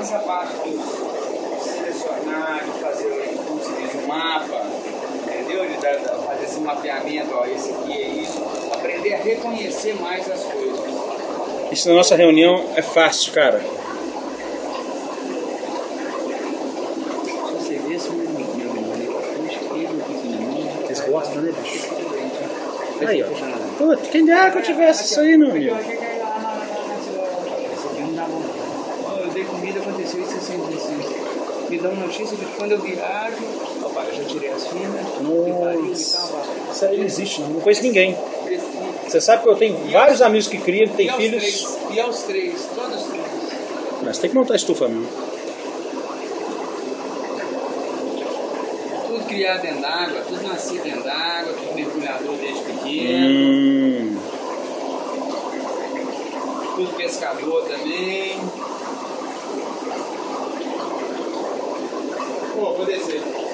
essa parte de selecionar, de fazer, como se diz, um mapa, entendeu? De fazer esse mapeamento, ó, esse aqui é isso, aprender a reconhecer mais as coisas. Isso na nossa reunião é fácil, cara. Você vê se meu Vocês gostam, né, bicho? Aí, ó. Puta, quem dera que eu tivesse isso aí, meu amigo. Eu dei comida, aconteceu isso assim. Me dão notícia de quando eu viajo. Opa, eu já tirei as finas. Nossa. Isso aí não existe, não conheço ninguém. Você sabe que eu tenho vários amigos que criam, que têm filhos. E aos três, todos os três. Mas tem que montar a estufa mesmo. Tudo criado dentro d'água, tudo nascido dentro d'água, tudo mergulhador desde pequeno. Tudo pescador também. Pô, vou descer.